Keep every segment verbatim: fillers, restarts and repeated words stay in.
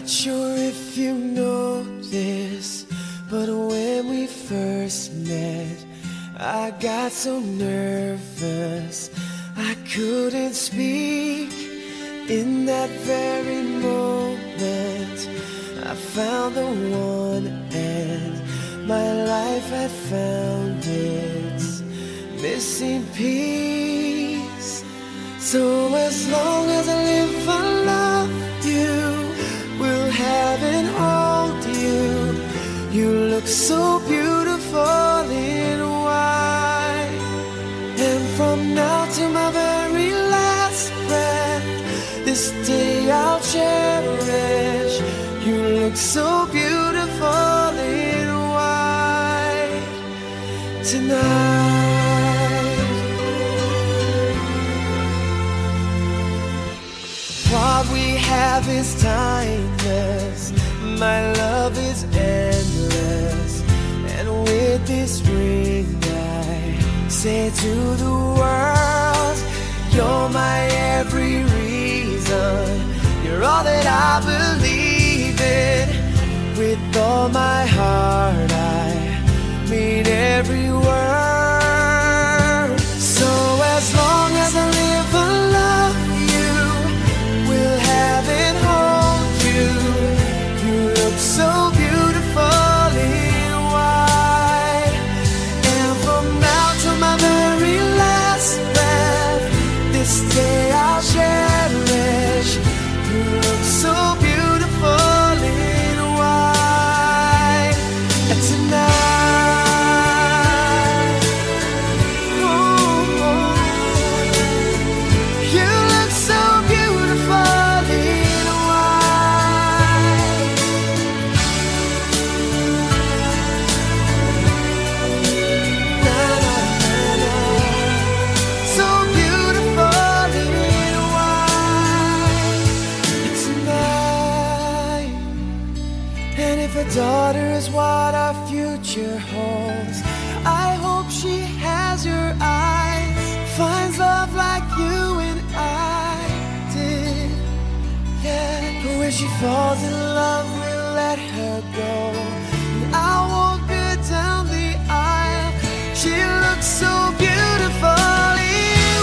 Not sure if you know this, but when we first met, I got so nervous I couldn't speak. In that very moment I found the one, and my life had found its missing piece. So as long as I live, I love you, will have and hold you. You look so beautiful in white, and from now to my very last breath, this day I'll cherish. You look so beautiful in white tonight. What we have is timeless, my love is endless, and with this ring I say to the world, you're my every reason, you're all that I believe in. With all my heart I mean every word. So as long as I live, I love you, will have and hold you. You look so beautiful in white, and from now to my very last breath, this day I'll cherish. You look so beautiful in white tonight. Ooh, you look so beautiful in white. Na, na, na, na. So beautiful in white tonight. And if a daughter is what our future holds, I hope she has your eyes, finds love like you and I did. Yeah, but when she falls in love, we'll let her go, and I'll walk her down the aisle. She looks so beautiful in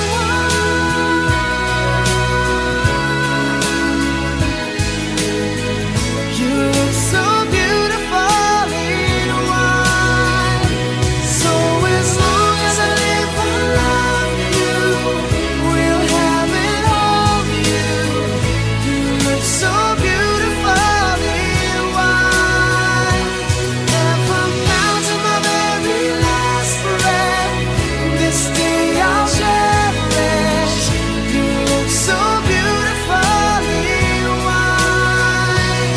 white. You look so beautiful in white. So as long as I live, I love you, will have and hold you. You look so beautiful in white, and from now to my very last breath, this day I'll cherish. You look so beautiful in white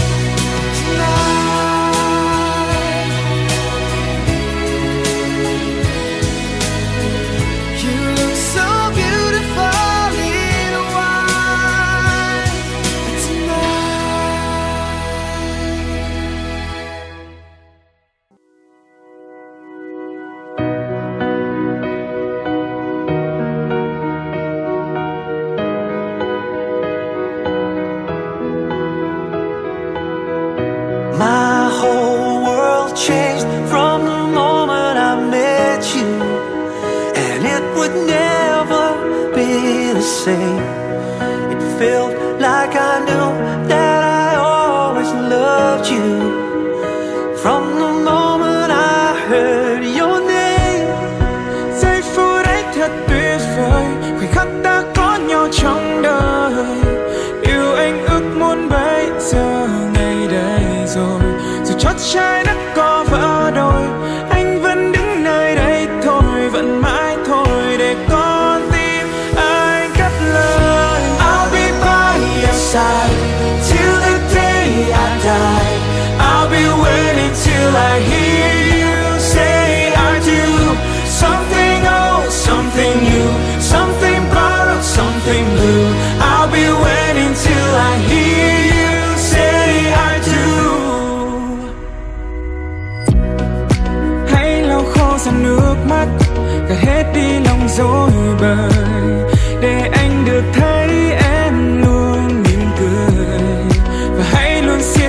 tonight. You look so beautiful in white My whole world changed from the moment I met you, and it would never be the same. It felt like I knew that I always loved you from the moment I heard your name. Giây phút ấy thật tuyệt vời, khoảnh khắc ta có nhau trong đời. Điều anh ước muốn bây giờ ngày đây rồi, dù chót trái đất có vỡ đôi, anh vẫn đứng nơi đây thôi, vẫn mãi thôi để con tim anh cất lời. I'll be by your side till the day I die. I'll be waiting till I hear you say I do. Something old, something new, something borrowed, something blue. I'll be waiting till I hear you say I do. Hãy lau khô dòng nước mắt, gạt hết đi lòng dối bời, để anh được thấy em luôn mỉm cười, và hãy luôn xin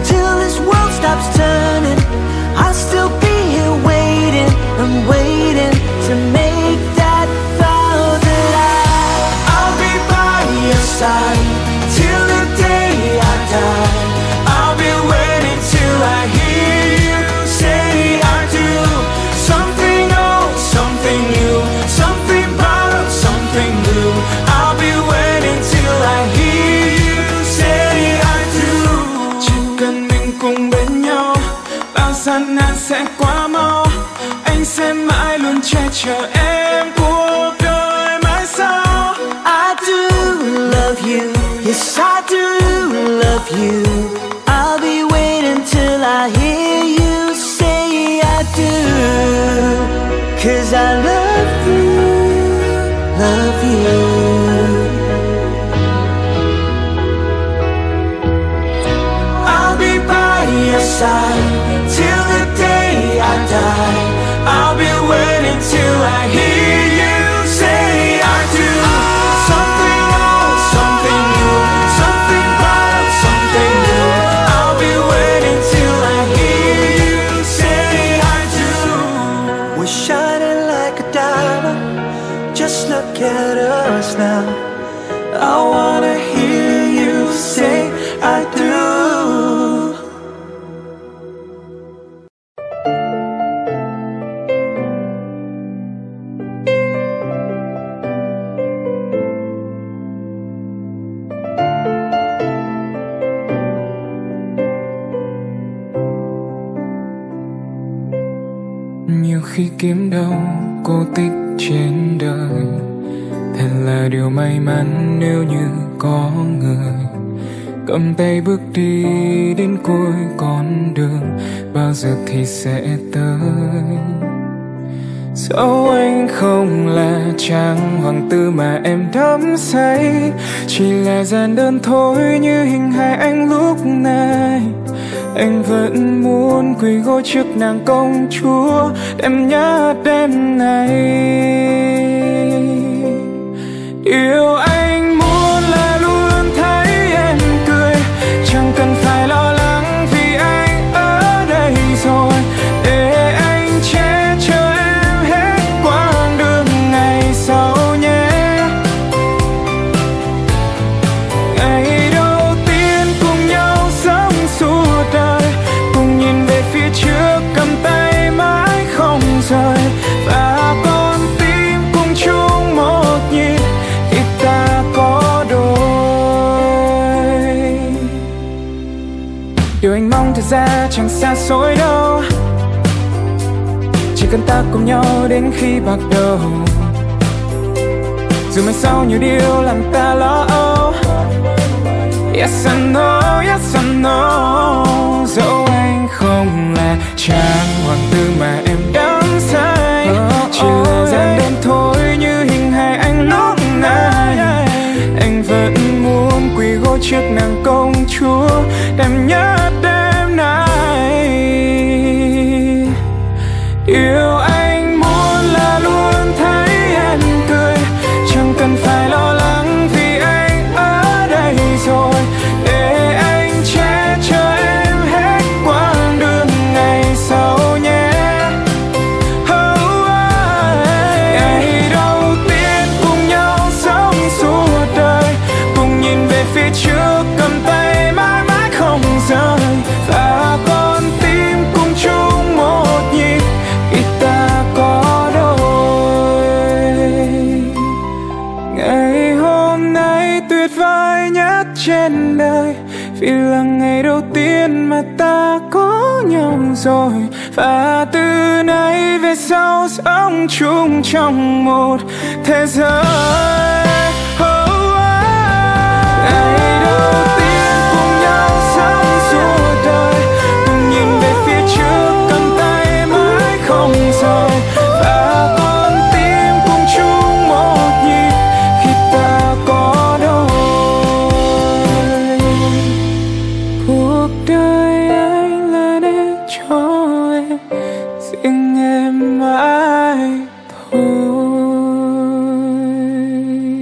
until this world stops turning. I'll still be here waiting and waiting to make that vow that I, I'll be by your side till the day I die. I'll be waiting till I hear you say I do. Something old, something new, something borrowed, something new. I'll be waiting till I hear you say I do. Chỉ cần mình cùng bên nhau, bao gian nan sẽ qua mau. Anh sẽ mãi luôn che chở em cuộc đời mãi sau. I do love you, yes I do love you. I'll be waiting till I hear you say I do. Cause I love you, love you. I'll be by your side till the day I die. I'll be waiting till I hear you say I do. Something old, something new, something bright, something new. I'll be waiting till I hear you say I do. We're shining like a diamond, just look at us now. I wanna hear you say I do. Nhiều khi kiếm đâu cô tích trên đời, thật là điều may mắn nếu như có người cầm tay bước đi đến cuối con đường, bao giờ thì sẽ tới. Dẫu anh không là chàng hoàng tử mà em đắm say, chỉ là giản đơn thôi như hình hài anh lúc này. Anh vẫn muốn quỳ gối trước nàng công chúa, đêm nhớ đêm này. Điều anh muốn là luôn thấy em cười, chẳng cần phải lo lắng vì anh ở đây rồi, để anh che chở em hết quãng đường ngày sau nhé. Ngày đầu tiên cùng nhau sống suốt đời, cùng nhìn về phía trước cầm tay mãi không rời, và con tim cùng chung một nhịp khi ta có đôi. Điều anh mong thật ra chẳng xa xôi đâu, chỉ cần ta cùng nhau đến khi bạc đầu. Dù mai sau nhiều điều làm ta lo âu, yes I know, yes I know. Dẫu anh không là chàng hoàng tử mà em đắm say, chỉ là giản đơn thôi như hình hài anh lúc này. Anh vẫn muốn quỳ gối trước nàng công chúa, đêm nhất đêm nay. Điều anh muốn là luôn thấy em cười, chẳng cần phải lo lắng vì anh ở đây rồi, để anh che chở em hết quãng đường ngày sau nhé. Oh, oh. Ngày đầu tiên cùng nhau sống suốt đời, cùng nhìn về phía trước cầm tay mãi mãi không rời, và con tim cùng chung một nhịp khi ta có đôi. Ngày hôm nay tuyệt vời nhất trên đời, vì là ngày đầu tiên mà ta có nhau rồi, và từ nay về sau sống chung trong một thế giới. Oh, oh. Ngày đầu tiên cùng nhau sống suốt đời, cùng nhìn về phía trước cầm tay mãi không rời, và con tim cùng chung một nhịp khi ta có đôi. Cuộc đời anh là để cho em, riêng em mãi thôi.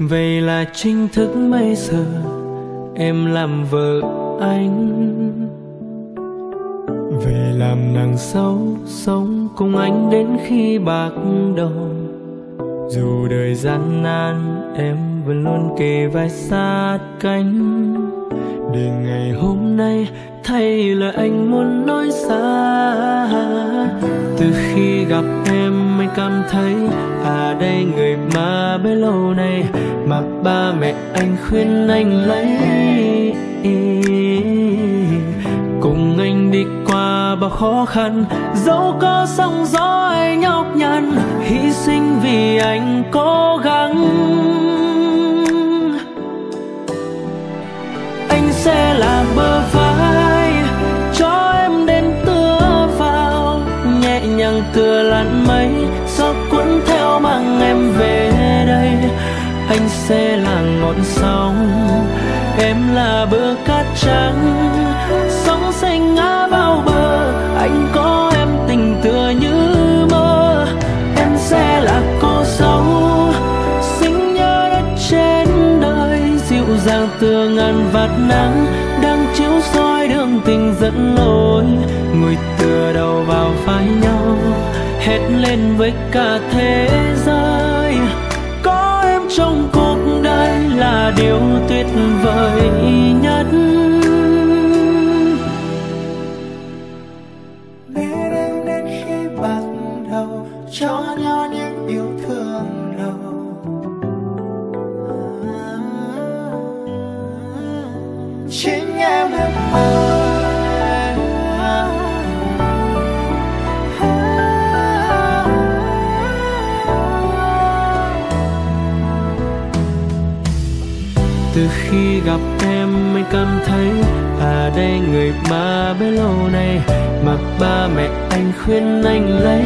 Vậy là chính thức bây giờ em làm vợ anh. Về làm nàng dâu sống cùng anh đến khi bạc đầu. Dù đời gian nan em vẫn luôn kề vai sát cánh, để ngày hôm nay thay lời anh muốn nói ra. Từ khi gặp em anh cảm thấy à đây người mà bấy lâu nay mà ba mẹ anh khuyên anh lấy. Cùng anh đi qua bao khó khăn, dẫu có sóng gió hay nhọc nhằn, hy sinh vì anh cố gắng. Anh sẽ là bờ vai cho em đến tựa vào, nhẹ nhàng tựa làn mây gió cuốn theo mang em về đây. Anh sẽ là ngọn sóng, em là bờ cát trắng, sóng xanh ngã vào bờ. Anh có em tình tựa như mơ. Em sẽ là cô dâu xinh nhớ đất trên đời, dịu dàng tựa ngàn vạt nắng đang chiếu soi đường tình dẫn lối. Ngồi tựa đầu vào vai nhau hét lên với cả thế giới, có em trong cuộc đời là điều tuyệt vời nhất. Biết em đến khi bắt đầu cho nhau những yêu thương đầu. Chính em em mơ. Từ khi gặp em anh cảm thấy à đây người mà bấy lâu nay mà ba mẹ anh khuyên anh lấy.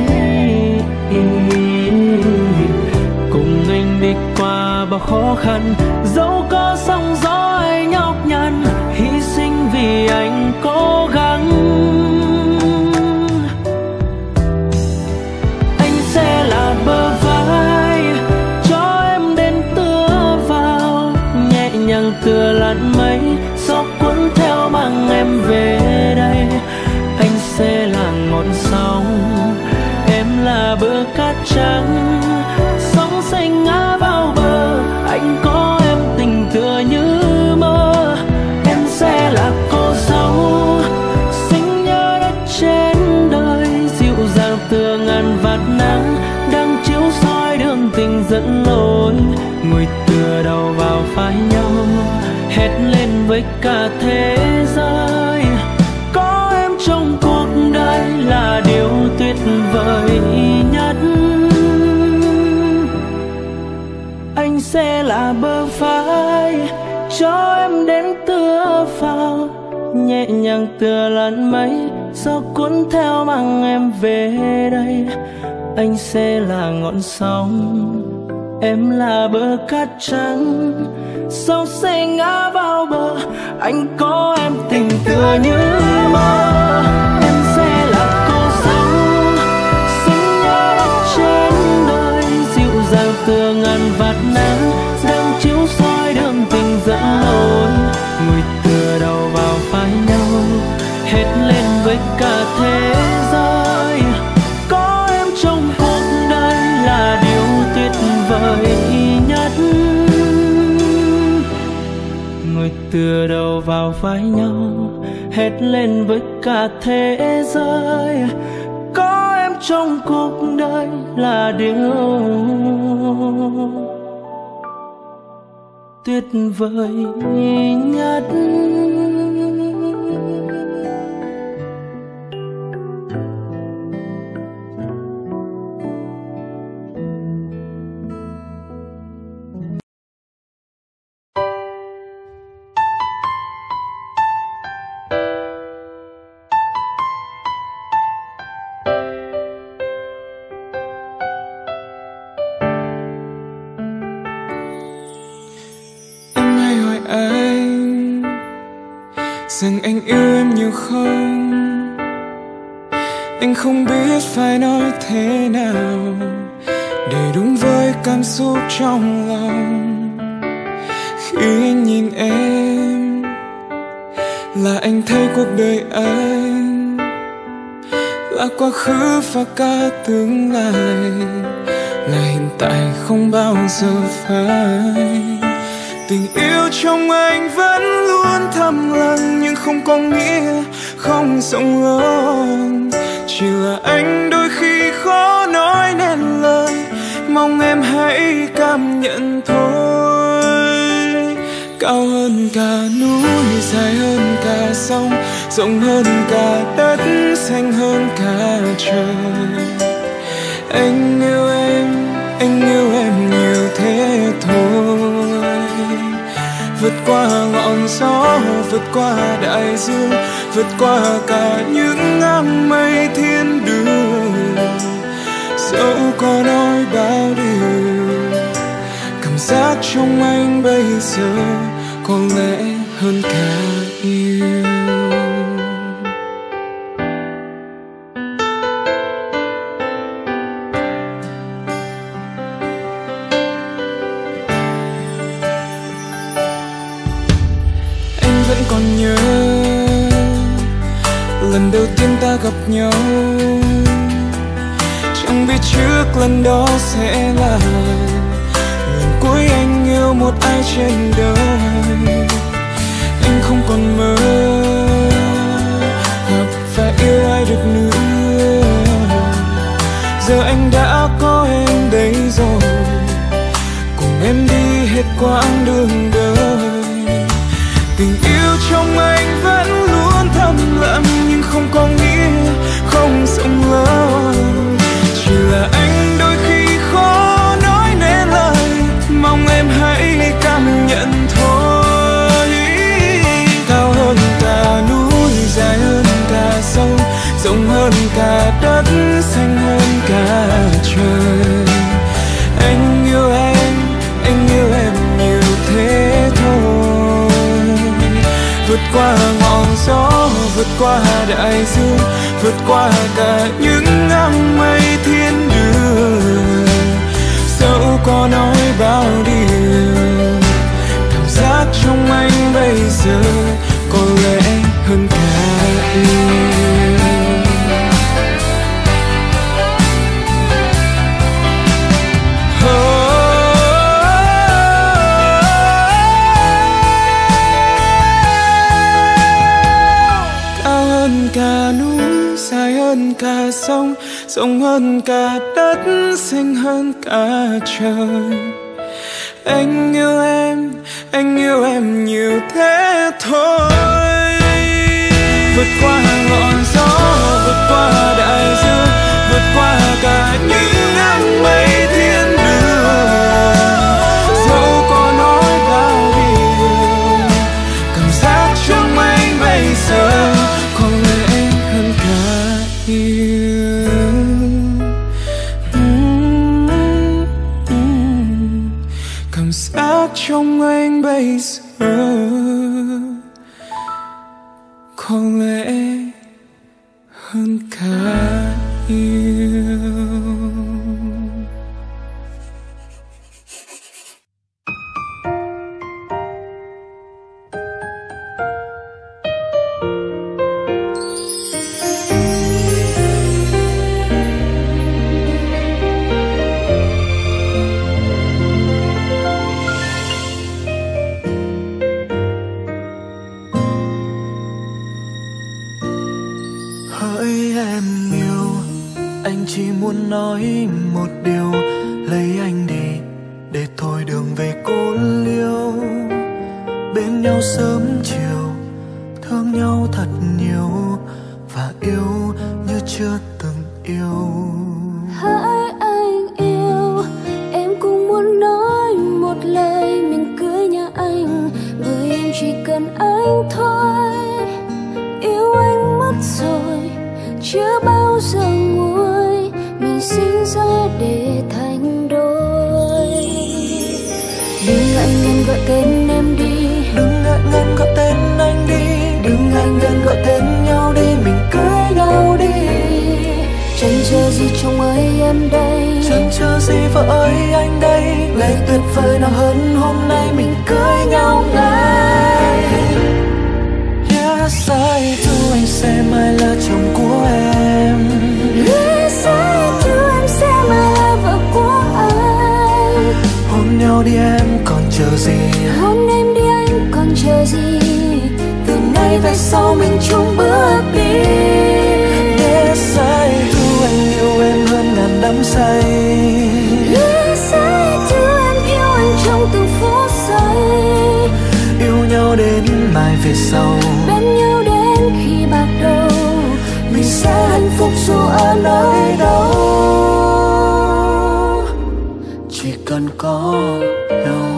Cùng anh đi qua bao khó khăn, dẫu có sóng gió hay nhọc nhằn, hy sinh vì anh cố gắng. Anh sẽ là bờ vai cho em đến tựa vào, nhẹ nhàng tựa làn mây gió cuốn theo mang em về đây. Anh sẽ là ngọn sóng, em là bờ cát trắng, sóng xanh ngã vào bờ. Anh có em tình tựa như mơ. Em sẽ là cô dâu xinh nhớ đất trên đời, dịu dàng tựa ngàn vạt nắng đang chiếu soi đường tình dẫn lối. Ngồi tựa đầu vào vai nhau hét lên với cả thế giới, có em trong cuộc đời là điều tuyệt vời nhất. Anh sẽ là bờ vai cho em đến tựa vào, nhẹ nhàng tựa làn mây gió cuốn theo mang em về đây. Anh sẽ là ngọn sóng, em là bờ cát trắng, sóng sẽ ngã vào bờ. Anh có em tình tựa như mơ. Em sẽ là cô dâu xinh nhớ đất trên đời, dịu dàng tựa ngàn vạt nắng đang chiếu soi đường tình dẫn lối. Ngồi tựa đầu vào vai nhau hét lên với cả thế giới, có em trong cuộc đời là điều tuyệt vời nhất. Ngồi tựa đầu vào vai nhau hét lên với cả thế giới, có em trong cuộc đời là điều tuyệt vời nhất. Rằng anh yêu em nhiều không, anh không biết phải nói thế nào để đúng với cảm xúc trong lòng. Khi anh nhìn em là anh thấy cuộc đời anh là quá khứ và cả tương lai, là hiện tại không bao giờ phai. Tình yêu trong anh vẫn luôn thầm lặng, nhưng không có nghĩa không rộng lớn. Chỉ là anh đôi khi khó nói nên lời, mong em hãy cảm nhận thôi. Cao hơn cả núi, dài hơn cả sông, rộng hơn cả đất, xanh hơn cả trời. Anh yêu em, anh yêu em nhiều thế thôi. Vượt qua ngọn gió, vượt qua đại dương, vượt qua cả những áng mây thiên đường. Dẫu có nói bao điều, cảm giác trong anh bây giờ có lẽ hơn cả yêu. Anh vẫn còn nhớ lần đầu tiên ta gặp nhau, chẳng biết trước lần đó sẽ là lần cuối anh yêu một ai trên đời. Anh không còn mơ gặp và yêu ai được nữa, giờ anh đã có em đây rồi, cùng em đi hết quãng đường đời. Tình yêu trong anh vẫn luôn thầm lặng, nhưng không có nghĩa không rộng lớn. Chỉ là anh đôi khi khó nói nên lời, mong em hãy cảm nhận thôi. Cao hơn cả núi, dài hơn cả sông, rộng hơn cả đất, xanh hơn cả trời. Anh yêu em, anh yêu em nhiều thế thôi. Vượt qua ngọn gió, vượt qua đại dương, vượt qua cả những áng mây thiên đường. Dẫu có nói bao điều, cảm giác trong anh bây giờ có lẽ hơn cả yêu. Cả núi, dài hơn cả sông, rộng hơn cả đất, xanh hơn cả trời. Anh yêu em, anh yêu em nhiều thế thôi. Vượt qua ngọn gió, vượt qua đại dương, vượt qua cả những áng mây thiên đường. Dẫu có nói bao điều, cảm giác trong anh bây giờ có lẽ hơn cả yêu. Mm, mm. Cảm giác trong anh bây giờ có lẽ hơn cả yêu. Chỉ muốn nói một điều, lấy anh đi để thôi đường về cô liêu. Bên nhau sớm chiều, thương nhau thật nhiều, và yêu như chưa từng yêu. Hỡi anh yêu, em cũng muốn nói một lời mình cưới nhà anh, bởi em chỉ cần anh thôi. Yêu anh mất rồi, chưa bao giờ nguôi, mình sinh ra để thành đôi. Đừng ngại ngần gọi tên em đi, đừng ngại ngần gọi tên anh đi, đừng ngại ngần gọi tên nhau đi, mình cưới nhau đi. Chẳng chờ gì trong ơi em đây, chẳng Chẳng chờ gì vợ ơi anh đây, ngày tuyệt vời nào hơn hôm nay mình cưới nhau ngay. Yes I do, anh sẽ mãi là chồng của em. Yes I do, em sẽ mãi là vợ của anh. Hôn nhau đi em còn chờ gì, hôn em đi anh còn chờ gì. Từ nay về sau mình chung bước đi. Yes I do, anh yêu em hơn ngàn đắm say. Yes I do, em yêu anh trong từng phút giây. Yêu nhau đến mai về sau, bên nhau đến khi bạc đầu. mình sẽ hạnh phúc dù ở nơi đâu, chỉ cần có nhau.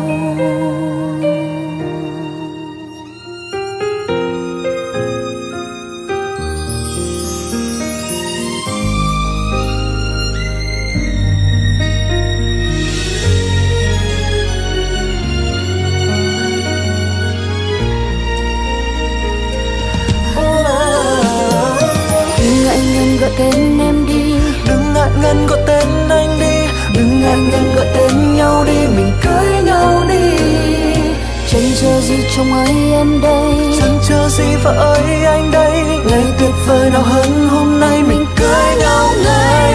Gọi tên em đi, đừng ngại ngần gọi tên anh đi, đừng ngại ngần gọi tên nhau đi, mình cưới nhau đi. Chẳng chờ gì chồng ơi em đây, chẳng chờ gì vợ ơi anh đây, ngày tuyệt vời nào hơn hôm nay mình cưới nhau ngay.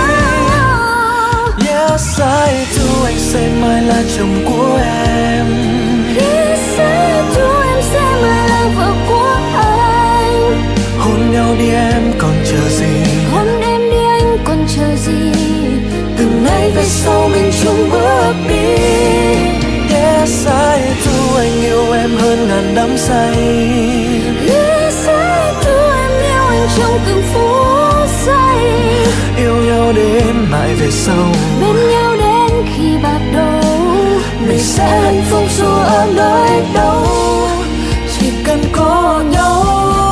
Yes I do, anh sẽ mãi là chồng của em. Yes I do, em sẽ mãi là vợ của anh. Hôn nhau đi em còn chờ gì, hôn em đi anh còn chờ gì. từ nay về sau mình chung bước đi. Yes I do, anh yêu em hơn ngàn đắm say. Yes I do, em yêu anh trong từng phút giây. Yêu nhau đến mãi về sau, bên nhau đến khi bạc đầu. mình sẽ hạnh phúc dù ở nơi đâu, chỉ cần có nhau.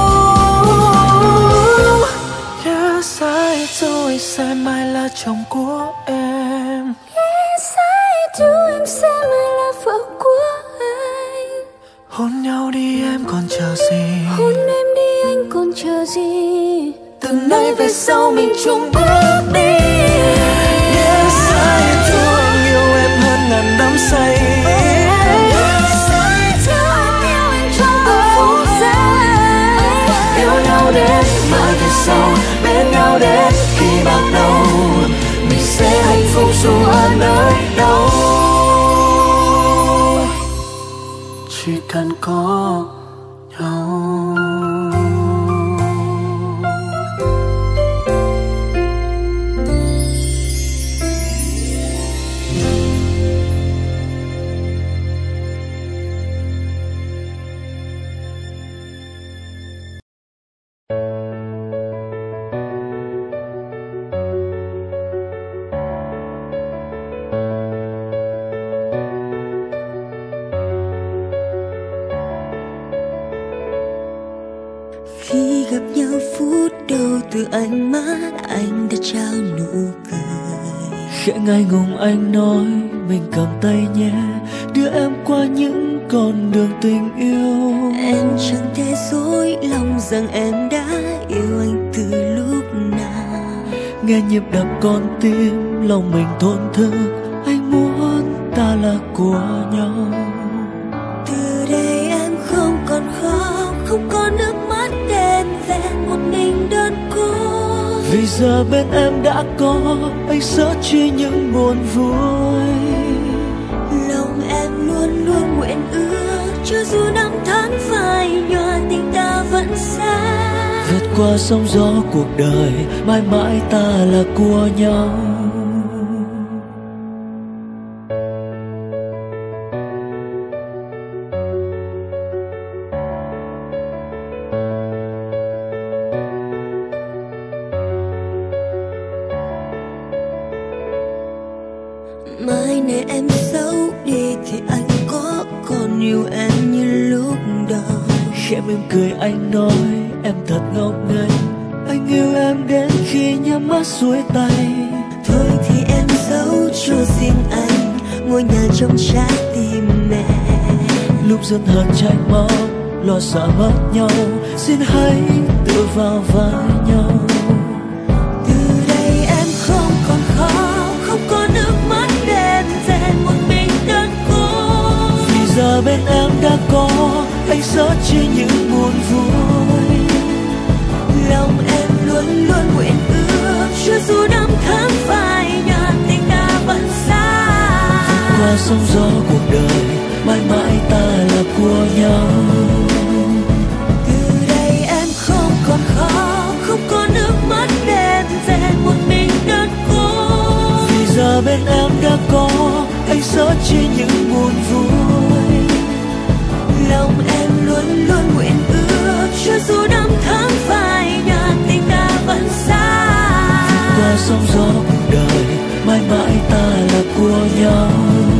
Yes I do, anh sẽ mãi là chồng của em. Yes I do, em sẽ mãi là vợ của anh. Hôn nhau đi em còn chờ gì, hôn em đi anh còn chờ gì. từ nay về sau mình chung bước đi. Yes I do, anh yêu em hơn ngàn đắm say. Yes I do, em yêu anh trong từng phút giây. Yêu nhau đến mãi về sau, bên nhau đến khi bạc đầu, mình sẽ hạnh phúc dù ở nơi đâu, chỉ cần có nhau. Khi gặp nhau phút đầu từ ánh mắt anh đã trao nụ cười. Khẽ ngại ngùng anh nói mình cầm tay nhé, đưa em qua những con đường tình yêu. Em chẳng thể dối lòng rằng em đã yêu anh từ lúc nào. Nghe nhịp đập con tim lòng mình thổn thức, anh muốn ta là của nhau. Từ đây em không còn khóc, không có nước mắt đen vẹn một mình đơn côi. Vì giờ bên em đã có anh sợ chia những buồn vui. Lòng em luôn luôn nguyện ước, cho dù năm tháng phai nhòa tình ta vẫn xa. Vượt qua sóng gió cuộc đời, mãi mãi ta là của nhau. Mai này em xấu đi thì anh có còn yêu em như lúc đầu. Khẽ mỉm cười anh nói em thật ngốc nghếch, anh yêu em đến khi nhắm mắt xuôi tay. Thôi thì em giấu cho riêng anh ngôi nhà trong trái tim mẹ. Lúc giận hờn tranh móc, lo sợ mất nhau, xin hãy tựa vào vai nhau. Từ đây em không còn khóc, không có sớt chia những buồn vui. Lòng em luôn luôn nguyện ước cho dù năm tháng phai nhạt tình ta vẫn xa. Qua sóng gió cuộc đời mãi mãi ta là của nhau. Từ đây em không còn khóc, không có nước mắt đen rèn một mình đơn côi. Vì giờ bên em đã có anh sớt chia những buồn vui. Lòng em luôn luôn nguyện ước cho dù năm tháng phai nhạt tình ta vẫn xa. Qua sóng gió cuộc đời mãi mãi ta là của nhau.